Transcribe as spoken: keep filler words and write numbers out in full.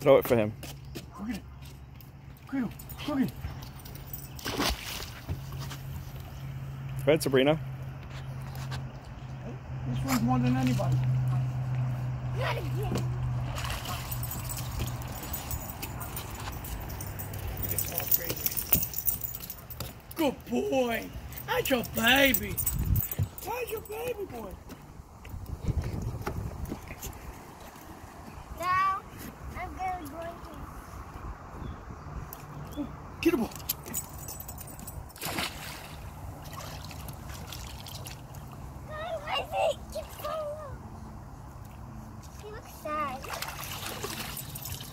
throw it for him. Go get it. Go get it. Go get it. Go ahead, Sabrina. This one's more than anybody. Not again. Good boy. That's your baby. That's your baby boy. Now, I'm gonna go to... Get a ball.